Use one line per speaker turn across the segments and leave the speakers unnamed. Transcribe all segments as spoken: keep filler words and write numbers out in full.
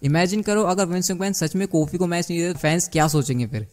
Imagine करो अगर Vince McMahon सच में कोफी को मैच नहीं देते, फैंस क्या सोचेंगे फिर।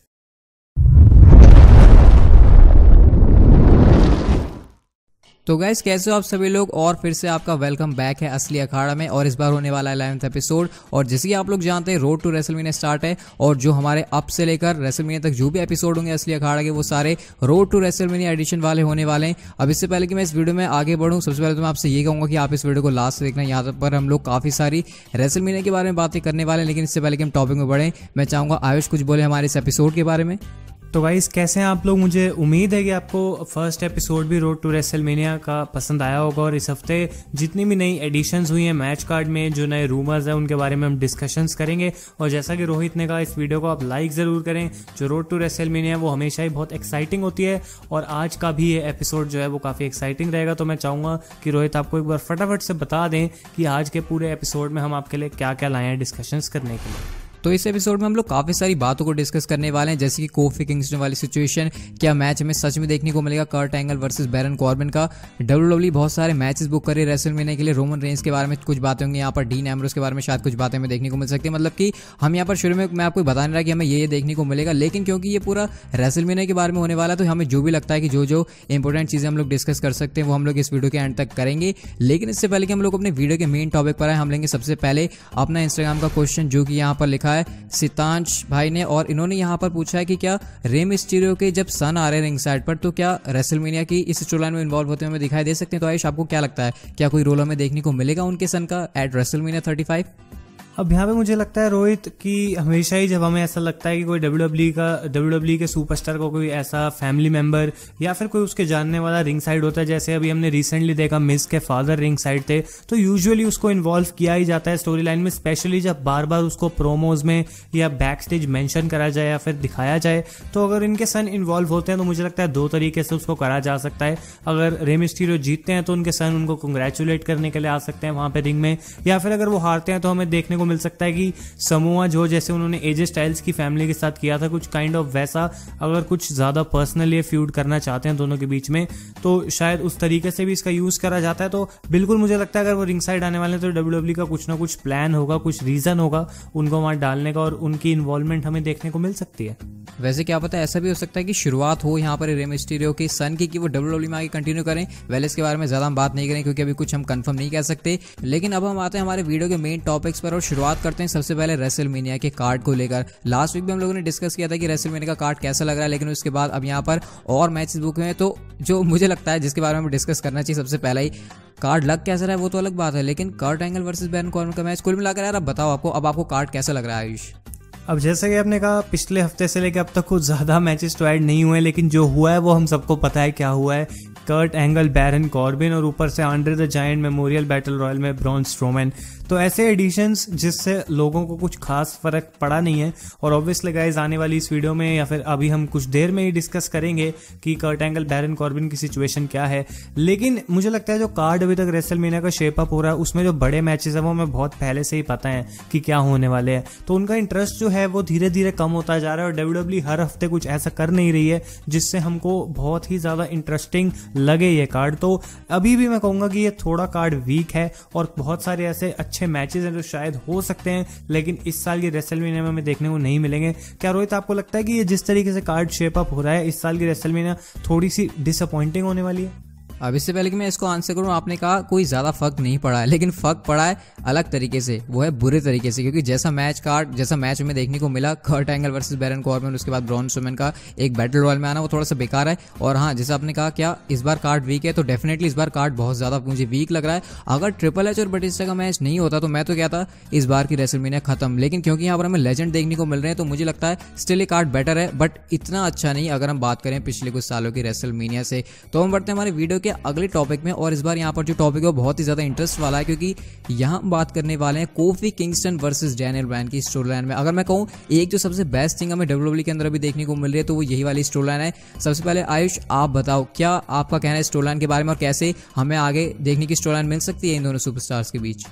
तो गाइस कैसे हो आप सभी लोग, और फिर से आपका वेलकम बैक है असली अखाड़ा में। और इस बार होने वाला है इलेवेंथ एपिसोड। और जैसे कि आप लोग जानते हैं रोड टू रेसलमेनिया स्टार्ट है, और जो हमारे अप से लेकर रेसलमेनिया तक जो भी एपिसोड होंगे असली अखाड़ा के, वो सारे रोड टू रेसलमेनिया एडिशन वाले होने वाले हैं। अब इससे पहले कि मैं इस वीडियो में आगे बढ़ूँ, सबसे पहले तो मैं आपसे ये कहूँगा कि आप इस वीडियो को लास्ट से देखना। यहाँ पर हम लोग काफी सारी रेसलमेनिया के बारे में बातें करने वाले हैं, लेकिन इससे पहले कि हम टॉपिक में बढ़ें, मैं चाहूँगा आयुष कुछ बोले हमारे इस एपिसोड के बारे में।
तो गाइस कैसे हैं आप लोग। मुझे उम्मीद है कि आपको फर्स्ट एपिसोड भी रोड टू रेसलमेनिया का पसंद आया होगा। और इस हफ्ते जितनी भी नई एडिशंस हुई हैं मैच कार्ड में, जो नए रूमर्स हैं, उनके बारे में हम डिस्कशंस करेंगे। और जैसा कि रोहित ने कहा, इस वीडियो को आप लाइक ज़रूर करें। जो रोड टू रेसलमेनिया वो हमेशा ही बहुत एक्साइटिंग होती है, और आज का भी ये एपिसोड जो है वो काफ़ी एक्साइटिंग रहेगा। तो मैं चाहूँगा कि रोहित आपको एक बार फटाफट से बता दें कि आज के पूरे एपिसोड में हम आपके लिए क्या क्या लाए हैं डिस्कशंस करने के लिए।
तो इस एपिसोड में हम लोग काफी सारी बातों को डिस्कस करने वाले हैं, जैसे कि कोफी किंगस्टन वाली सिचुएशन, क्या मैच हमें सच में देखने को मिलेगा Kurt Angle versus Baron Corbin का। डब्ल्यूडब्ल्यूई बहुत सारे मैचेस बुक कर रही है रेसलमेनिया के लिए। रोमन रेंज के बारे में कुछ बातें होंगी, यहाँ पर डीन एम्ब्रोस के बारे में शायद कुछ बातें हमें देखने को मिल सकती है। मतलब कि हम यहाँ पर शुरू में मैं आपको बता नहीं रहा कि हमें ये देखने को मिलेगा, लेकिन क्योंकि ये पूरा रेसलमेनिया के बारे में होने वाला है, तो हमें जो भी लगता है कि जो जो इंपॉर्टेंट चीजें हम लोग डिस्कस कर सकते हैं वो हम लोग इस वीडियो के एंड तक करेंगे। लेकिन इससे पहले कि हम लोग अपने वीडियो के मेन टॉपिक पर आए, हम लेंगे सबसे पहले अपना इंस्टाग्राम का क्वेश्चन, जो कि यहाँ पर लिखा है सितान भाई ने। और इन्होंने यहाँ पर पूछा है कि क्या रे मिस्टीरियो के जब सन आ रहे हैं रिंग साइड पर, तो क्या रेसलमेनिया की इस स्टोरीलाइन में इन्वॉल्व होते हुए हमें दिखाई दे सकते हैं। तो आयुष आपको क्या लगता है, क्या कोई रोल हमें देखने को मिलेगा उनके सन का एट रेसलमेनिया थर्टी फाइव?
अब यहाँ पे मुझे लगता है रोहित कि हमेशा ही जब हमें ऐसा लगता है कि कोई डब्ल्यूडब्ल्यूई का डब्ल्यूडब्ल्यूई के सुपरस्टार को कोई ऐसा फैमिली मेंबर या फिर कोई उसके जानने वाला रिंग साइड होता है, जैसे अभी हमने रिसेंटली देखा मिस के फादर रिंग साइड थे, तो यूजुअली उसको इन्वॉल्व किया ही जाता है स्टोरी लाइन में, स्पेशली जब बार बार उसको प्रोमोज में या बैक स्टेज मैंशन करा जाए या फिर दिखाया जाए। तो अगर इनके सन इन्वॉल्व होते हैं तो मुझे लगता है दो तरीके से उसको करा जा सकता है। अगर रे मिस्टीरियो जीतते हैं तो उनके सन उनको कंग्रेचुलेट करने के लिए आ सकते हैं वहां पे रिंग में, या फिर अगर वो हारते हैं तो हमें देखने को मिल सकता है कि समोआ जो, जैसे उन्होंने एजे स्टाइल्स की फैमिली के साथ किया था, कुछ काइंड ऑफ वैसा अगर कुछ ज्यादा पर्सनल ये फ्यूड करना चाहते हैं दोनों के बीच में, तो शायद उस तरीके से भी इसका यूज करा जाता है। तो बिल्कुल मुझे लगता है अगर वो रिंग साइड आने वाले हैं तो डब्ल्यूडब्ल्यूई का कुछ ना कुछ प्लान होगा, कुछ रीजन होगा उनको वहां डालने का, और उनकी इन्वॉल्वमेंट हमें देखने को मिल सकती है।
वैसे क्या पता ऐसा भी हो सकता है कि शुरुआत हो यहाँ पर रे मिस्टीरियो के सन की, कि वो डब्ल्यूडब्ल्यूई में आगे कंटिन्यू करें। वेल इसके बारे में ज्यादा हम बात नहीं करें क्योंकि अभी कुछ हम कंफर्म नहीं कह सकते। लेकिन अब हम आते हैं हमारे वीडियो के मेन टॉपिक्स पर, और शुरुआत करते हैं सबसे पहले रेसलमेनिया के कार्ड को लेकर। लास्ट वीक भी हम लोगों ने डिस्कस किया था कि रेसलमेनिया का कार्ड कैसा लग रहा है, लेकिन उसके बाद अब यहाँ पर और मैचेस बुक हुए हैं। तो जो मुझे लगता है जिसके बारे में डिस्कस करना चाहिए सबसे पहले ही, कार्ड लग कैसा रहा है वो तो अलग बात है, लेकिन Kurt Angle versus Baron Corbin का मैच कुल मिलाकर यार अब बताओ आपको, अब आपको कार्ड कैसा लग रहा है आयुष?
अब जैसा कि आपने कहा पिछले हफ्ते से लेकर अब तक कुछ ज्यादा मैचेस तो ऐड नहीं हुए, लेकिन जो हुआ है वो हम सबको पता है क्या हुआ है। कर्ट एंगल बैरन कॉर्बिन, और ऊपर से Andre the Giant memorial battle royal में ब्रॉन स्ट्रोमैन। तो ऐसे एडिशंस जिससे लोगों को कुछ खास फर्क पड़ा नहीं है। और ऑब्वियसली गाइस आने वाली इस वीडियो में या फिर अभी हम कुछ देर में ही डिस्कस करेंगे कि कर्ट एंगल बैरन कॉर्बिन की सिचुएशन क्या है। लेकिन मुझे लगता है जो कार्ड अभी तक रेसलमेनिया का शेप अप हो रहा है, उसमें जो बड़े मैचेस है वो हमें बहुत पहले से ही पता है कि क्या होने वाले हैं। तो उनका इंटरेस्ट जो है वो धीरे धीरे कम होता जा रहा है, और डब्ल्यूडब्ल्यूई हर हफ्ते कुछ ऐसा कर नहीं रही है जिससे हमको बहुत ही ज्यादा इंटरेस्टिंग लगे ये कार्ड। तो अभी भी मैं कहूंगा कि ये थोड़ा कार्ड वीक है, और बहुत सारे ऐसे अच्छे मैचेस हैं जो शायद हो सकते हैं, लेकिन इस साल की रेसलमेनिया में हमें देखने को नहीं मिलेंगे। क्या रोहित आपको लगता है कि ये जिस तरीके से कार्ड शेप अप हो रहा है, इस साल की रेसलमेनिया थोड़ी सी डिसअपॉइंटिंग होने वाली है?
अब इससे पहले कि मैं इसको आंसर करूं, आपने कहा कोई ज्यादा फर्क नहीं पड़ा है, लेकिन फर्क पड़ा है अलग तरीके से, वो है बुरे तरीके से। क्योंकि जैसा मैच कार्ड जैसा मैच में देखने को मिला Kurt Angle versus Baron Corbin, उसके बाद ब्रॉन स्ट्रोमैन का एक बैटल रॉयल में आना, वो थोड़ा सा बेकार है। और हाँ, जैसा आपने कहा क्या इस बार कार्ड वीक है, तो डेफिनेटली इस बार कार्ड बहुत ज्यादा मुझे वीक लग रहा है। अगर ट्रिपल एच और बटिस्टा का मैच नहीं होता तो मैं तो कहता इस बार की रेसलमेनिया खत्म, लेकिन क्योंकि यहाँ पर हमें लेजेंड देखने को मिल रहे हैं तो मुझे लगता है स्टिल ये कार्ड बेटर है, बट इतना अच्छा नहीं अगर हम बात करें पिछले कुछ सालों की रेसलमेनिया से। तो हम बढ़ते हैं हमारे वीडियो के अगले टॉपिक में, और इस बार यहाँ पर जो टॉपिक है वो बहुत ही ज्यादा इंटरेस्ट वाला है, क्योंकि यहाँ हम बात करने वाले हैं Kofi Kingston versus Daniel Bryan की स्टोरी लाइन में। अगर मैं कहूँ एक जो सबसे बेस्ट थिंग हमें डब्ल्यूडब्ल्यूई के अंदर अभी देखने को मिल रही है तो वो यही वाली स्टोरी लाइन है। सबसे पहले आयुष आप बताओ क्या आपका कहना है स्टोरी लाइन के बारे में, और कैसे हमें आगे देखने की स्टोरी लाइन मिल सकती है इन दोनों सुपरस्टार्स के बीच?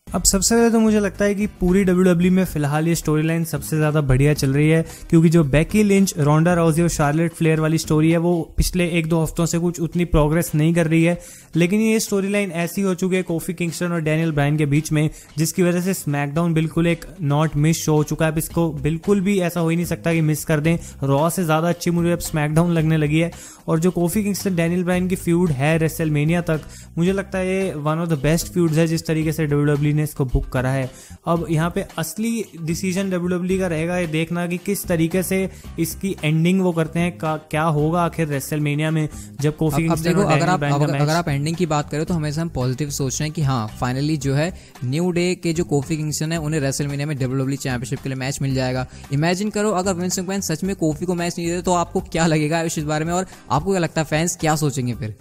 अब सबसे पहले तो मुझे लगता है कि पूरी डब्ल्यू डब्ल्यू में फिलहाल ये स्टोरी लाइन सबसे ज़्यादा बढ़िया चल रही है, क्योंकि जो बेकी लिंच, रोंडा राउजी और शार्लेट फ्लेयर वाली स्टोरी है वो पिछले एक दो हफ्तों से कुछ उतनी प्रोग्रेस नहीं कर रही है, लेकिन ये स्टोरी लाइन ऐसी हो चुकी है कोफी किंगस्टन और डैनियल ब्रायन के बीच में, जिसकी वजह से स्मैकडाउन बिल्कुल एक नॉट मिस शो हो चुका है। अब इसको बिल्कुल भी ऐसा हो ही नहीं सकता कि मिस कर दें। रॉ से ज़्यादा अच्छी मुझे अब स्मैकडाउन लगने लगी है, और जो कोफी किंगस्टन डैनियल ब्रायन की फ्यूड है रेसलमेनिया तक, मुझे लगता है ये one of the best feuds है जिस तरीके से डब्ल्यू डब्ल्यू ने इसको बुक करा है। अब यहाँ पे असली डिसीजन डब्ल्यू डब्ल्यू का रहेगा ये देखना कि किस तरीके से इसकी एंडिंग वो करते हैं, का, क्या होगा आखिर रेसलमेनिया में जब कोफी किंगस्टन और
अगर आप अगर, अगर आप एंडिंग की बात करें तो हमेशा हम पॉजिटिव सोच रहे हैं कि हाँ फाइनली जो है न्यू डे के जो कोफी किंगस्टन है उन्हें रेसलमेनिया में डब्ल्यू डब्ल्यू चैंपियनशिप के लिए मैच मिल जाएगा। इमेजिन करो अगर विंस मैकमैन सच में कोफी को मैच नहीं देते तो आपको क्या लगेगा इस बारे में, और आपको क्या लगता है फैंस क्या सोचेंगे फिर?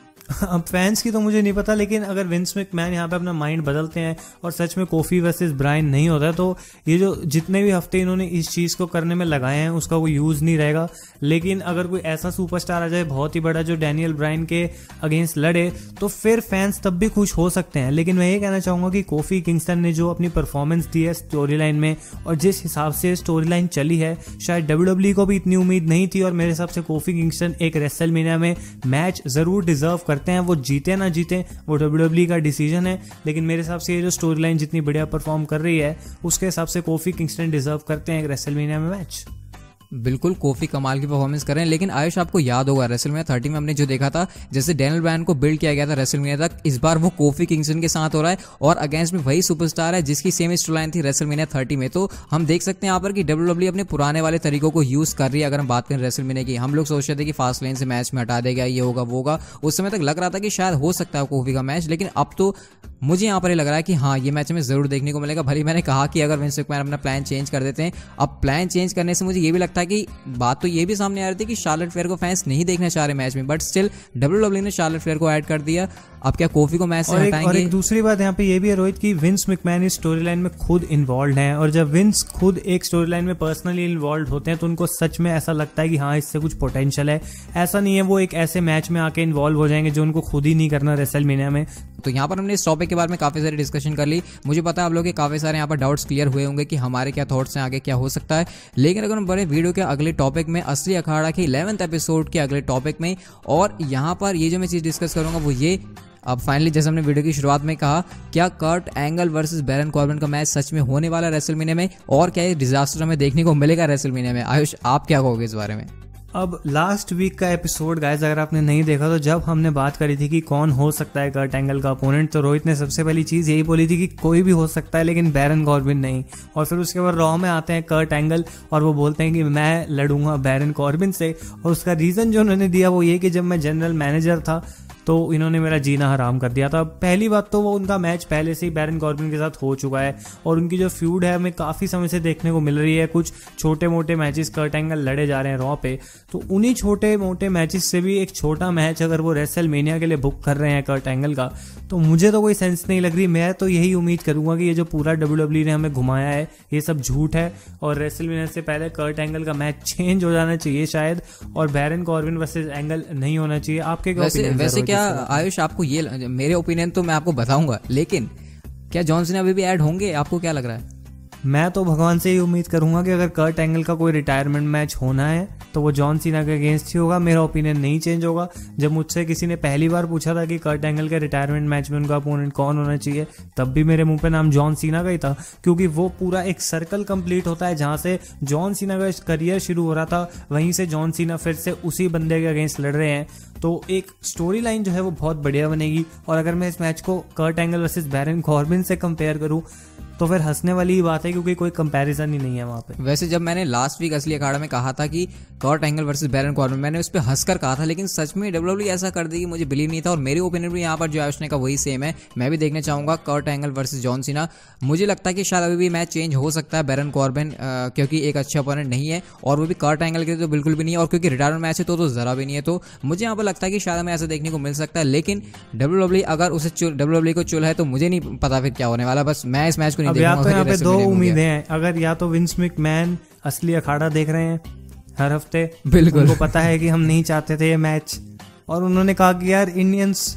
अब फैंस की तो मुझे नहीं पता, लेकिन अगर विंस मैकमैन यहाँ पे अपना माइंड बदलते हैं और सच में कोफी वर्सेस ब्रायन नहीं होता है तो ये जो जितने भी हफ्ते इन्होंने इस चीज़ को करने में लगाए हैं उसका कोई यूज़ नहीं रहेगा। लेकिन अगर कोई ऐसा सुपरस्टार आ जाए बहुत ही बड़ा जो डैनियल ब्रायन के अगेंस्ट लड़े तो फिर फैंस तब भी खुश हो सकते हैं। लेकिन मैं ये कहना चाहूँगा कि कोफी किंगस्टन ने जो अपनी परफॉर्मेंस दी है स्टोरी लाइन में और जिस हिसाब से स्टोरी लाइन चली है, शायद डब्ल्यू डब्ल्यू को भी इतनी उम्मीद नहीं थी, और मेरे हिसाब से कोफी किंगस्टन एक रेसलमेनिया में मैच ज़रूर डिजर्व करते हैं। वो जीते ना जीते वो डब्ल्यू डब्ल्यू का डिसीजन है, लेकिन मेरे हिसाब से ये जो स्टोरी लाइन जितनी बढ़िया परफॉर्म कर रही है उसके हिसाब से कोफी किंगस्टन डिजर्व करते हैं एक रेसलमेनिया में मैच।
बिल्कुल कोफी कमाल की परफॉर्मेंस कर रहे हैं, लेकिन आयुष आपको याद होगा रेसलमेनिया थर्टी में हमने जो देखा था, जैसे डैनियल ब्रायन को बिल्ड किया गया था रेसलमेनिया तक, इस बार वो कोफी किंगस्टन के साथ हो रहा है और अगेंस्ट में वही सुपरस्टार है जिसकी सेम स्टोरी लाइन थी रेसलमेनिया थर्टी में। तो हम देख सकते हैं यहाँ पर कि डब्ल्यू डब्ल्यू अपने पुराने वाले तरीकों को यूज कर रही है। अगर हम बात करें रेसलमेनिया की, हम लोग सोच रहे थे कि फास्ट लेन से मैच में हटा देगा, ये होगा वो होगा, उस समय तक लग रहा था कि शायद हो सकता है कोफी का मैच, लेकिन अब तो मुझे यहाँ पर ये लग रहा है कि हाँ ये मैच हमें जरूर देखने को मिलेगा। भले मैंने कहा कि अगर विंस मैकमैन अपना प्लान चेंज कर देते हैं, अब प्लान चेंज करने से मुझे ये भी लगता है कि बात तो ये भी सामने आ रही थी कि शार्लेट फ्लेयर को फैंस नहीं देखना चाह रहे मैच में, बट स्टिल डब्ल्यू डब्ल्यू ने शार्लेट फ्लेयर को ऐड कर दिया। अब क्या कोफी को मैच से हटाएंगे?
और एक दूसरी बात यहाँ पे ये भी है रोहित कि विंस मैकमैन इस स्टोरी लाइन में खुद इन्वॉल्व हैं, और जब विंस खुद एक स्टोरी लाइन में पर्सनली इन्वॉल्व होते हैं तो उनको सच में ऐसा लगता है कि हाँ इससे कुछ पोटेंशियल है। ऐसा नहीं है वो एक ऐसे मैच में आके इन्वॉल्व हो जाएंगे जो उनको खुद ही नहीं करना रेसलमेनिया में।
तो यहाँ पर हमने इस टॉपिक के बारे में काफी सारी डिस्कशन कर ली। मुझे पता है आप लोग के काफी सारे यहाँ पर डाउट्स क्लियर हुए होंगे कि हमारे क्या थॉट्स हैं, आगे क्या हो सकता है। लेकिन अगर हम बड़े वीडियो के अगले टॉपिक में, असली अखाड़ा के इलेवेंथ एपिसोड के अगले टॉपिक में, और यहाँ पर ये जो मैं चीज डिस्कस करूंगा वो ये, अब फाइनली जैसे हमने वीडियो की शुरुआत में कहा, क्या Kurt Angle versus Baron Corbin का मैच सच में होने वाला है रेसलमेनिया में, और क्या ये डिजास्टर हमें देखने को मिलेगा रेसलमेनिया में? आयुष आप क्या कहोगे इस बारे में?
अब लास्ट वीक का एपिसोड गाइस अगर आपने नहीं देखा तो जब हमने बात करी थी कि कौन हो सकता है कर्ट एंगल का अपोनेंट, तो रोहित ने सबसे पहली चीज़ यही बोली थी कि कोई भी हो सकता है लेकिन बैरन कॉर्बिन नहीं। और फिर उसके बाद रॉ में आते हैं कर्ट एंगल और वो बोलते हैं कि मैं लड़ूंगा बैरन कॉर्बिन से, और उसका रीज़न जो उन्होंने दिया वो ये कि जब मैं जनरल मैनेजर था तो इन्होंने मेरा जीना हराम कर दिया था। पहली बात तो वो उनका मैच पहले से ही बैरन कॉर्बिन के साथ हो चुका है, और उनकी जो फ्यूड है हमें काफ़ी समय से देखने को मिल रही है। कुछ छोटे मोटे मैचेस कर्ट एंगल लड़े जा रहे हैं रॉ पे, तो उन्हीं छोटे मोटे मैचेस से भी एक छोटा मैच अगर वो रेसलमेनिया के लिए बुक कर रहे हैं कर्ट एंगल का, तो मुझे तो कोई सेंस नहीं लग रही। मैं तो यही उम्मीद करूंगा कि ये जो पूरा डब्ल्यू डब्ल्यू ने हमें घुमाया है ये सब झूठ है, और रेसलमेनिया से पहले कर्ट एंगल का मैच चेंज हो जाना चाहिए शायद, और बैरन कॉर्बिन वर्सेस एंगल नहीं होना चाहिए। आपके क्या
वैसे, वैसे क्या आयुष आपको ये, मेरे ओपिनियन तो मैं आपको बताऊंगा, लेकिन क्या जॉन सीना अभी भी ऐड होंगे? आपको क्या लग रहा है?
मैं तो भगवान से ही उम्मीद करूंगा कि अगर कर्ट एंगल का कोई रिटायरमेंट मैच होना है तो वो जॉन सीना के अगेंस्ट ही होगा। मेरा ओपिनियन नहीं चेंज होगा। जब मुझसे किसी ने पहली बार पूछा था कि कर्ट एंगल के रिटायरमेंट मैच में उनका अपोनेंट कौन होना चाहिए, तब भी मेरे मुंह पे नाम जॉन सीना का ही था, क्योंकि वो पूरा एक सर्कल कंप्लीट होता है। जहां से जॉन सीना का करियर शुरू हो रहा था वहीं से जॉन सीना फिर से उसी बंदे के अगेंस्ट लड़ रहे हैं, तो एक स्टोरी लाइन जो है वो बहुत बढ़िया बनेगी। और अगर मैं इस मैच को Kurt Angle versus Baron Corbin से कंपेयर करूं तो फिर हंसने वाली ही बात है, क्योंकि कोई कंपैरिजन ही नहीं है वहां पे।
वैसे जब मैंने लास्ट वीक असली अखाड़ा में कहा था कि Kurt Angle versus Baron Corbin, मैंने उस पर हंसकर कहा था, लेकिन सच में डब्ल्यू डब्ल्यू ऐसा कर देगी मुझे बिलीव नहीं था। और मेरे ओपिनियन भी यहाँ पर जो आयुष ने कहा वही सेम है। मैं भी देखना चाहूंगा Kurt Angle versus John Cena. मुझे लगता है कि शायद अभी भी मैच चेंज हो सकता है बैरन कॉर्बिन, क्योंकि एक अच्छा अपोनेंट नहीं है, और वो भी कर्ट एंगल के तो बिल्कुल भी नहीं है, और क्योंकि रिटायरमेंट मैच है तो, तो जरा भी नहीं है। तो मुझे यहाँ पर लगता है कि शायद हमें ऐसा देखने को मिल सकता है, लेकिन डब्ल्यू डब्ल्यू अगर उसे डब्ल्यू डब्ल्यू को चुल है तो मुझे नहीं पता फिर क्या होने वाला। बस मैं इस मैच को नहीं देखूंगा।
दो उम्मीदें हैं, अगर या तो विंस मैकमैन असली अखाड़ा देख रहे हैं हर हफ्ते,
बिल्कुल
उनको पता है कि हम नहीं चाहते थे ये मैच, और उन्होंने कहा कि यार इंडियंस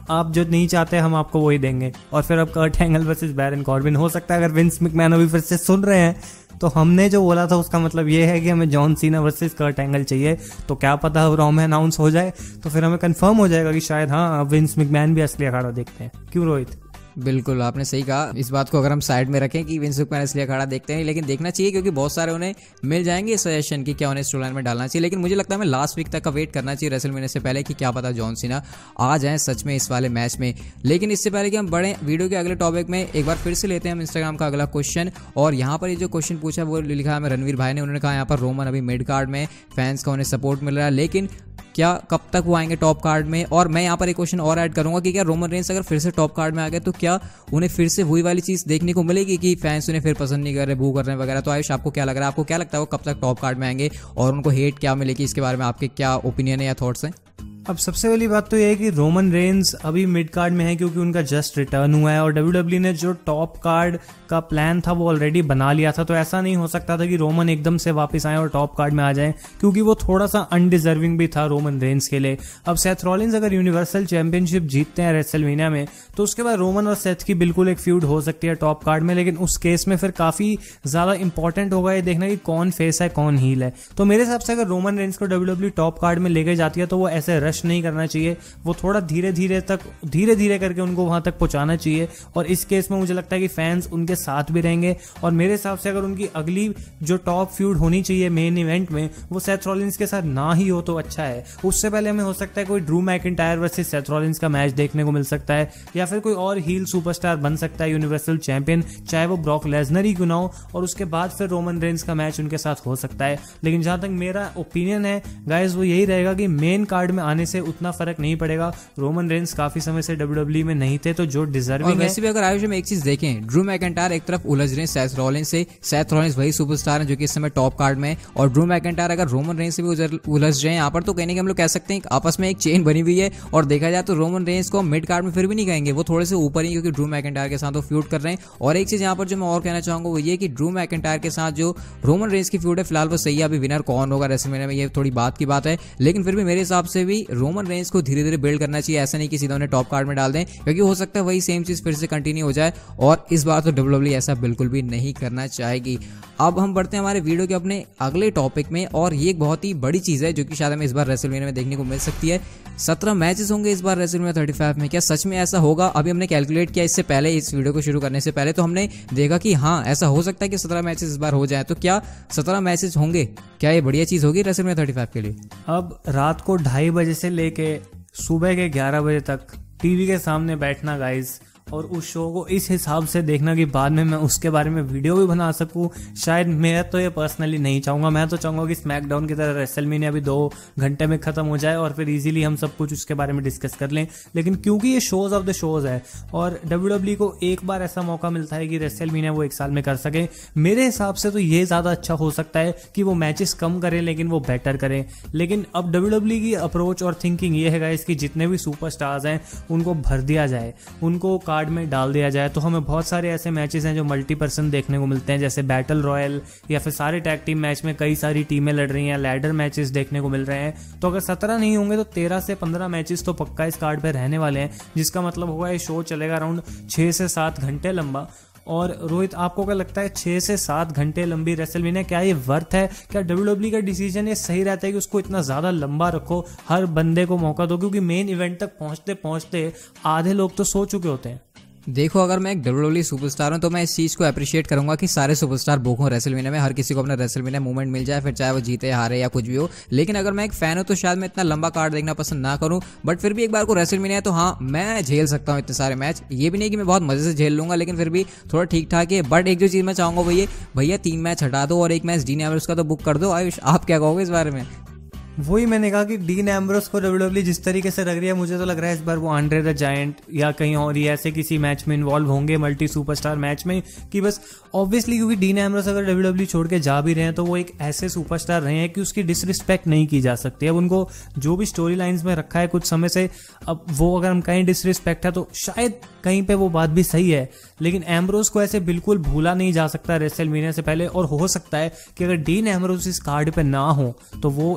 आप जो नहीं चाहते हम आपको वही देंगे। और फिर अब Kurt Angle versus Baron Corbin. हो सकता है अगर विंस मैकमैन अभी फिर से सुन रहे हैं तो हमने जो बोला था उसका मतलब ये है कि हमें John Cena versus Kurt angle चाहिए, तो क्या पता रॉ में अनाउंस हो जाए तो फिर हमें कंफर्म हो जाएगा कि शायद हाँ विंस मैकमैन भी असली अखाड़ा देखते हैं। क्यों रोहित?
बिल्कुल आपने सही कहा। इस बात को अगर हम साइड में रखें कि विंस मैकमैन इसलिए अखाड़ा देखते हैं, लेकिन देखना चाहिए क्योंकि बहुत सारे उन्हें मिल जाएंगे सजेशन कि क्या उन्हें स्टोरी लाइन में डालना चाहिए। लेकिन मुझे लगता है हमें लास्ट वीक तक का वेट करना चाहिए रेसलमेनिया से पहले कि क्या पता जॉन सीना आ जाए सच में इस वाले मैच में। लेकिन इससे पहले कि हम बढ़े वीडियो के अगले टॉपिक में, एक बार फिर से लेते हैं हम इंस्टाग्राम का अगला क्वेश्चन। और यहाँ पर ये जो क्वेश्चन पूछा वो लिखा है रणवीर भाई ने। उन्होंने कहा यहाँ पर रोमन अभी मिड कार्ड में फैंस का उन्हें सपोर्ट मिल रहा है, लेकिन क्या कब तक वो आएंगे टॉप कार्ड में। और मैं यहाँ पर एक क्वेश्चन और ऐड करूंगा कि क्या रोमन रेंस अगर फिर से टॉप कार्ड में आ गए तो क्या उन्हें फिर से वही वाली चीज देखने को मिलेगी कि फैंस उन्हें फिर पसंद नहीं कर रहे, बू कर रहे हैं वगैरह। तो आयुष आपको क्या लग रहा है, आपको क्या लगता है वो कब तक टॉप कार्ड में आएंगे और उनको हेट क्या मिलेगी, इसके बारे में आपके क्या ओपिनियन है या थॉट्स हैं?
अब सबसे पहली बात तो ये है कि रोमन रेंस अभी मिड कार्ड में है क्योंकि उनका जस्ट रिटर्न हुआ है और डब्ल्यू डब्ल्यू ने जो टॉप कार्ड का प्लान था वो ऑलरेडी बना लिया था। तो ऐसा नहीं हो सकता था कि रोमन एकदम से वापस आए और टॉप कार्ड में आ जाए, क्योंकि वो थोड़ा सा अनडिजर्विंग भी था रोमन रेंस के लिए। अब सेथ रॉलिंस अगर यूनिवर्सल चैंपियनशिप जीतते हैं रेसलमेनिया में तो उसके बाद रोमन और सेथ की बिल्कुल एक फ्यूड हो सकती है टॉप कार्ड में, लेकिन उस केस में फिर काफी ज्यादा इंपॉर्टेंट होगा ये देखना कि कौन फेस है कौन हील है। तो मेरे हिसाब से अगर रोमन रेंस को डब्ल्यू डब्ल्यू टॉप कार्ड में लेके जाती है तो वो ऐसे रश नहीं करना चाहिए, वो थोड़ा धीरे धीरे तक धीरे धीरे करके उनको वहां तक पहुंचाना चाहिए। और इस केस में मुझे लगता है कि फैंस उनके साथ भी रहेंगे। और मेरे हिसाब से अगर उनकी अगली जो टॉप फ्यूड होनी चाहिए मेन इवेंट में वो सेथ रॉलिंस के साथ ना ही हो तो अच्छा है। उससे पहले हमें हो सकता है कोई Drew McIntyre versus Seth Rollins का मैच देखने को मिल सकता है, या फिर कोई और हील सुपरस्टार बन सकता है यूनिवर्सल चैंपियन, चाहे वो ब्रॉक लेसनर ही क्यों ना हो, और उसके बाद फिर रोमन रेंस का मैच उनके साथ हो सकता है। लेकिन जहां तक मेरा ओपिनियन है गाइस वो यही रहेगा कि मेन कार्ड में आने से उतना फर्क नहीं पड़ेगा। रोमन रेंस काफी समय से डब्ल्यू डब्ल्यू में नहीं थे, तो जो डिजर्विंग है।
वैसे भी अगर आयुष में एक चीज देखें, ड्रू मैकिंटायर एक तरफ उलझ रहे हैं सेथ रॉलिंस से, सेथ रॉलिंस वही सुपरस्टार हैं जो कि इस समय टॉप कार्ड में, और ड्रू मैकिंटायर अगर रोमन रेंस से भी उलझ रहे हैं यहाँ पर, तो कहने के हम लोग कह सकते हैं आपस में एक चेन बनी हुई है। और देखा जाए तो रोमन रेंस को मिड कार्ड में फिर भी नहीं कहेंगे, वो थोड़े से ऊपर ही, क्योंकि ड्रू मैकिंटायर के साथ वो फ्यूड कर रहे हैं। और एक चीज यहाँ पर जो मैं और कहना चाहूंगा वो ये कि ड्रू मैकिंटायर के साथ जो रोमन रेंस की फ्यूड है फिलहाल वो सही है, अभी विनर कौन होगा रेसलमेनिया में ये थोड़ी बात की बात है। लेकिन फिर भी मेरे हिसाब से भी रोमन रेंस को धीरे धीरे बिल्ड करना चाहिए, ऐसा नहीं कि सीधा उन्हें टॉप कार्ड में डाल दें, क्योंकि हो सकता है वही सेम चीज फिर से कंटिन्यू हो जाए। और इस बार तो डब्ल्यू डब्ल्यू ऐसा बिल्कुल भी नहीं करना चाहेगी। अब हम बढ़ते हैं हमारे वीडियो के अपने अगले टॉपिक में, और ये एक बहुत ही बड़ी चीज है जो कि शायद हमें इस बार रेसलमेनिया में देखने को मिल सकती है। सत्रह मैचेस होंगे इस बार रेसलमेनिया पैंतीस में। क्या सच में ऐसा होगा? अभी हमने कैलकुलेट किया इससे पहले, इस वीडियो को शुरू करने से पहले, तो हमने देखा कि हाँ ऐसा हो सकता है कि सत्रह मैचेस इस बार हो जाए। तो क्या सत्रह मैचेस होंगे? क्या ये बढ़िया चीज होगी रेसलमेनिया पैंतीस के लिए?
अब रात को ढाई बजे से लेके सुबह के ग्यारह बजे तक टीवी के सामने बैठना गाइस, और उस शो को इस हिसाब से देखना कि बाद में मैं उसके बारे में वीडियो भी बना सकूं, शायद मैं तो ये पर्सनली नहीं चाहूँगा। मैं तो चाहूँगा कि स्मैकडाउन की तरह रेसलमेनिया भी दो घंटे में ख़त्म हो जाए और फिर इजीली हम सब कुछ उसके बारे में डिस्कस कर लें। लेकिन क्योंकि ये शोज ऑफ द शोज है और डब्ल्यू डब्ल्यू को एक बार ऐसा मौका मिलता है कि रेसलमेनिया वो एक साल में कर सके, मेरे हिसाब से तो ये ज़्यादा अच्छा हो सकता है कि वो मैचेस कम करें लेकिन वो बेटर करें। लेकिन अब डब्ल्यू डब्ल्यू की अप्रोच और थिंकिंग ये है गाइस कि जितने भी सुपरस्टार्स हैं उनको भर दिया जाए, उनको कार्ड में डाल दिया जाए। तो हमें बहुत सारे ऐसे मैचेस हैं जो मल्टी पर्सन देखने को मिलते हैं, जैसे बैटल रॉयल, या फिर सारे टैग टीम मैच में कई सारी टीमें लड़ रही हैं, लैडर मैचेस देखने को मिल रहे हैं। तो अगर सत्रह नहीं होंगे तो तेरह से पंद्रह मैचेस तो पक्का इस कार्ड पे रहने वाले हैं, जिसका मतलब होगा ये शो चलेगा अराउंड छः से सात घंटे लंबा। और रोहित आपको क्या लगता है, छः से सात घंटे लंबी रेसलमेनिया क्या ये वर्थ है? क्या डब्ल्यू डब्ल्यू का डिसीजन ये सही रहता है कि उसको इतना ज़्यादा लंबा रखो, हर बंदे को मौका दो? क्योंकि मेन इवेंट तक पहुंचते पहुंचते आधे लोग तो सो चुके होते हैं।
देखो अगर मैं एक डब्ल्यू डब्ल्यू सुपरस्टार हूं तो मैं इस चीज को अप्रिशिएट करूंगा कि सारे सुपरस्टार बुक हों रेसलमेनिया में, हर किसी को अपना रेसलमेनिया मूवमेंट मिल जाए, फिर चाहे वो जीते हारे या कुछ भी हो। लेकिन अगर मैं एक फैन हूं तो शायद मैं इतना लंबा कार्ड देखना पसंद ना करूं, बट फिर भी एक बार को रेसलमेनिया तो हाँ मैं झेल सकता हूं इतने सारे मैच। ये भी नहीं कि मैं बहुत मजे से झेल लूंगा, लेकिन फिर भी थोड़ा ठीक ठाक है। बट एक जो चीज मैं चाहूंगा भैया भैया तीन मैच हटा दो और एक मैच डीन एम्ब्रोस का तो बुक कर दो। आयुष आप क्या कहोगे इस बारे में?
वही मैंने कहा कि डीन एम्ब्रोस को डब्ल्यू डब्ल्यू जिस तरीके से रख रही है, मुझे तो लग रहा है इस बार वो आंड्रे द जायंट या कहीं और ही ऐसे किसी मैच में इन्वॉल्व होंगे, मल्टी सुपरस्टार मैच में, कि बस ऑब्वियसली क्योंकि डीन एम्ब्रोस अगर डब्ल्यू डब्ल्यू छोड़ के जा भी रहे हैं तो वो एक ऐसे सुपरस्टार रहे हैं कि उसकी डिसरिस्पेक्ट नहीं की जा सकती। अब उनको जो भी स्टोरी लाइन्स में रखा है कुछ समय से, अब वो अगर हम कहीं डिसरिस्पेक्ट है तो शायद कहीं पे वो बात भी सही है, लेकिन एम्ब्रोस को ऐसे बिल्कुल भूला नहीं जा सकता रेसलमेनिया से पहले। और हो सकता है कि अगर डीन एम्ब्रोस इस कार्ड पे ना हो तो वो एक इशारा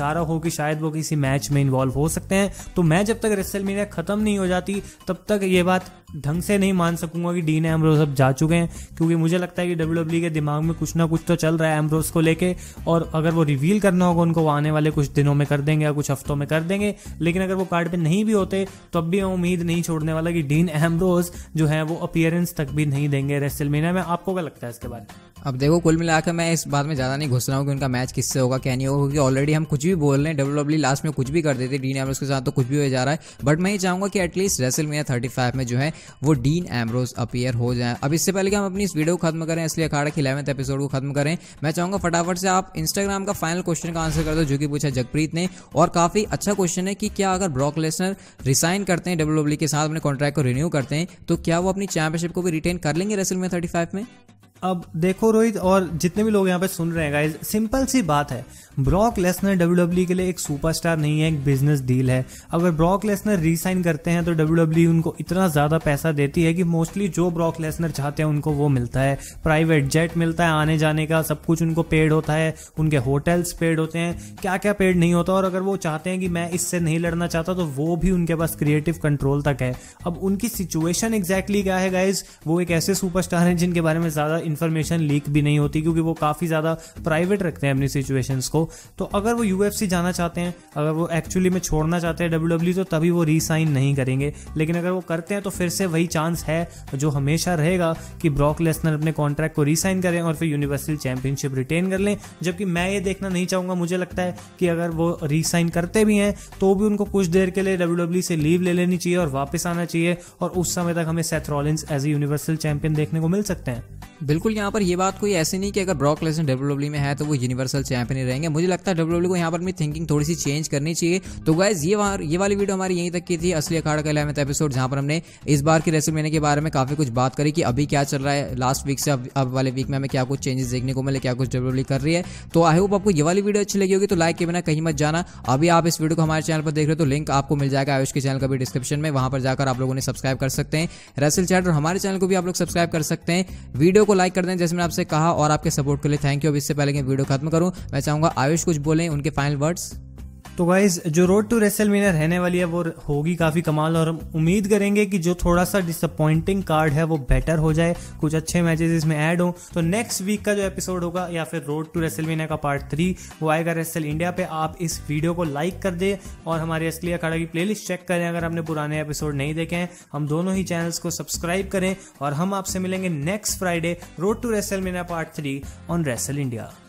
इशारा हो कि शायद वो किसी मैच में इन्वॉल्व हो सकते हैं। तो मैं जब तक रेसलमेनिया खत्म नहीं हो जाती तब तक ये बात ढंग से नहीं मान सकूंगा कि डीन एम्ब्रोस अब जा चुके हैं, क्योंकि मुझे लगता है कि डब्ल्यू डब्ल्यू के दिमाग में कुछ ना कुछ तो चल रहा है एम्ब्रोस को लेके, और अगर वो रिवील करना होगा उनको वो आने वाले कुछ दिनों में कर देंगे या कुछ हफ्तों में कर देंगे। लेकिन अगर वो कार्ड पे नहीं भी होते तो अब भी मैं उम्मीद नहीं छोड़ने वाला कि डीन एम्ब्रोस जो है वो अपीयरेंस तक भी नहीं देंगे रेसलमेनिया में। आपको क्या लगता है इसके बारे में?
अब देखो, कुल मिलाकर मैं इस बात में ज़्यादा नहीं घुस रहा हूँ कि उनका मैच किससे होगा क्या नहीं होगा, क्योंकि ऑलरेडी हम कुछ भी बोल रहे हैं, डब्ल्यू डब्ल्यू लास्ट में कुछ भी कर देते डीन एम्ब्रोस के साथ, तो कुछ भी हो जा रहा है। बट मैं ये चाहूँगा कि एटलीस्ट रेसलमेनिया थर्टी फाइव में जो है वो डीन एम्ब्रोस अपीयर हो जाए। अब इससे पहले कि हम अपनी इस वीडियो को खत्म करें, इसलिए अखाड़ा के इलेवेंथ एपिसोड को खत्म करें, मैं चाहूँगा फटाफट से आप इंस्टाग्राम का फाइनल क्वेश्चन का आंसर कर दो जो कि पूछा जगप्रीत ने, और काफ़ी अच्छा क्वेश्चन है कि क्या अगर ब्रॉक लेसनर रिसाइन करते हैं डब्ल्यू डब्ल्यू के साथ, अपने कॉन्ट्रैक्ट को रिन्यू करते हैं, तो क्या वो अपनी चैंपियनशिप को भी रिटेन कर लेंगे रेसलमेनिया थर्टी फाइव में?
अब देखो रोहित और जितने भी लोग यहाँ पे सुन रहे हैं गाइस, सिंपल सी बात है, ब्रॉक लेसनर डब्ल्यू डब्ल्यू के लिए एक सुपरस्टार नहीं है, एक बिजनेस डील है। अगर ब्रॉक लेसनर रीसाइन करते हैं तो डब्ल्यू डब्ल्यू उनको इतना ज्यादा पैसा देती है कि मोस्टली जो ब्रॉक लेसनर चाहते हैं उनको वो मिलता है। प्राइवेट जेट मिलता है आने जाने का, सब कुछ उनको पेड होता है, उनके होटल्स पेड होते हैं, क्या क्या पेड नहीं होता। और अगर वो चाहते हैं कि मैं इससे नहीं लड़ना चाहता तो वो भी उनके पास क्रिएटिव कंट्रोल तक है। अब उनकी सिचुएशन एग्जैक्टली क्या है गाइज, वो एक ऐसे सुपरस्टार हैं जिनके बारे में ज्यादा इन्फॉर्मेशन लीक भी नहीं होती, क्योंकि वो काफी ज्यादा प्राइवेट रखते हैं अपनी सिचुएशंस को। तो अगर वो यूएफसी जाना चाहते हैं, अगर वो एक्चुअली में छोड़ना चाहते हैं डब्ल्यू डब्ल्यू, तो तभी वो रीसाइन नहीं करेंगे। लेकिन अगर वो करते हैं तो फिर से वही चांस है जो हमेशा रहेगा कि ब्रॉक लेसनर अपने कॉन्ट्रैक्ट को रीसाइन करें और फिर यूनिवर्सल चैंपियनशिप रिटेन कर लें। जबकि मैं ये देखना नहीं चाहूंगा, मुझे लगता है कि अगर वो रीसाइन करते भी हैं तो भी उनको कुछ देर के लिए डब्ल्यू डब्ल्यू से लीव ले लेनी चाहिए और वापस आना चाहिए, और उस समय तक हमें Seth Rollins as a universal champion देखने को मिल सकते हैं।
बिल्कुल, यहाँ पर ये बात कोई ऐसी नहीं कि अगर ब्रॉक लेसनर डब्ल्यू डब्ल्यू में है तो वो यूनिवर्सल चैंपियन ही रहेंगे। मुझे लगता है डब्ल्यू डब्ल्यू को यहाँ पर अपनी थिंकिंग थोड़ी सी चेंज करनी चाहिए। तो गाइज ये ये वाली वीडियो हमारी यहीं तक की थी, असली अखाड़ा का इलेवेंथ एपिसोड, जहाँ पर हमने इस बार की रेसलमेनिया के बारे में काफी कुछ बात करी कि अभी क्या चल रहा है, लास्ट वीक से अब, अब वाले वीक में हमें क्या कुछ चेंजेस देखने को मिले, क्या कुछ डब्ल्यू डब्ल्यू कर रही है। तो आई होप आपको ये वाली वीडियो अच्छी लगी होगी, तो लाइक के बिना कहीं मत जाना। अभी आप इस वीडियो को हमारे चैनल पर देख रहे हो तो लिंक आपको मिल जाएगा आयुष के चैनल का भी डिस्क्रिप्शन में, वहां पर जाकर आप लोगों ने सब्सक्राइब कर सकते हैं रेसल चैट, और हमारे चैनल को भी आप लोग सब्सक्राइब कर सकते हैं। वीडियो को लाइक कर दें जैसे मैंने आपसे कहा, और आपके सपोर्ट के लिए थैंक यू। अब इससे पहले कि वीडियो खत्म करूं, मैं चाहूंगा आयुष कुछ बोलें, उनके फाइनल वर्ड्स।
तो गाइज जो रोड टू रेसलमेनिया रहने वाली है वो होगी काफी कमाल, और हम उम्मीद करेंगे कि जो थोड़ा सा डिसअपॉइंटिंग कार्ड है वो बेटर हो जाए, कुछ अच्छे मैचेस इसमें ऐड हो। तो नेक्स्ट वीक का जो एपिसोड होगा या फिर रोड टू रेसलमेनिया का पार्ट थ्री वो आएगा रेसल इंडिया पे। आप इस वीडियो को लाइक कर दे और हमारे असली अखाड़ा की प्लेलिस्ट चेक करें अगर आपने पुराने एपिसोड नहीं देखे हैं। हम दोनों ही चैनल्स को सब्सक्राइब करें और हम आपसे मिलेंगे next Friday road to WrestleMania part three on Wrestle India.